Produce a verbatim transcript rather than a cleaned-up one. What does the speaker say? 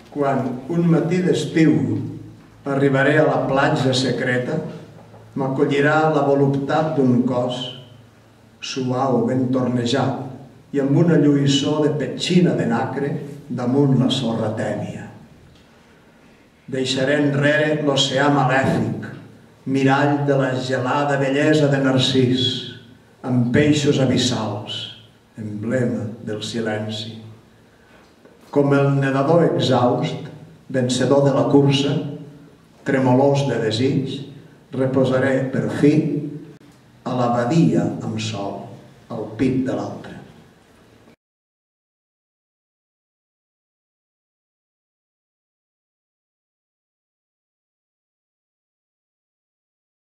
Quan un matí d'estiu arribaré a la platja secreta, m'acollirà la voluptat d'un cos suau, ben tornejat, i amb una lluïssor de petxina de nacre damunt la sorra tèbia. Deixaré enrere l'oceà malèfic, mirall de la gelada bellesa de Narcís, amb peixos abissals, emblema del silenci. Com el nedador exhaust, vencedor de la cursa, tremolós de desig, reposaré per fi a la badia amb sol, al pit de l'altre.